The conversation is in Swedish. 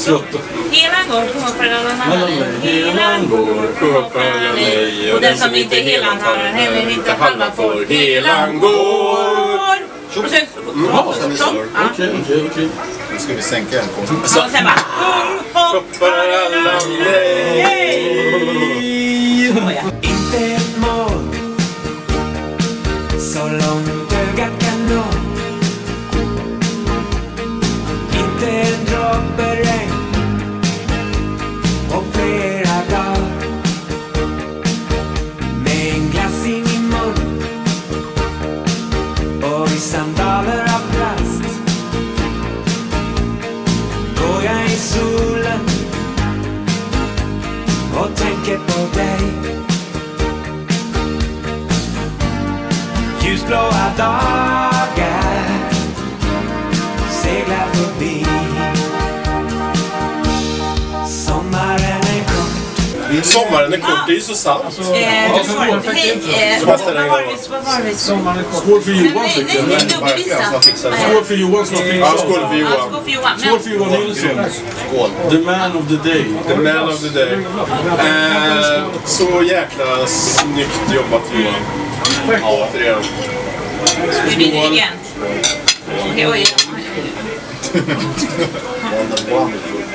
Slottet. Helan går på helan går på nej. Och den som inte helan tar heller inte halva får. Helan går. Okej. Nu ska vi sänka den på. Och sen bara Hoppar alla nej. Inte ett mål så långt ögat kan nå. Inte en droppe regn och flera dagar med en glass i min mun och i sandaler av plast går jag i solen och tänker på dig. Ljusblåa dagar seglar förbi. Sommaren är kort. Sommaren är kort, det är ju så sant. Sommaren är kort. Skål för Johan tycker jag. Skål för Johan som har fixat. Ja, skål för Johan. Skål för Johan Nilsson. Skål. The man of the day. The man of the day. Så jäkla snyggt jobbat Johan. Ja, för det. Vi vinner igen. Okej, oj. Wonderful.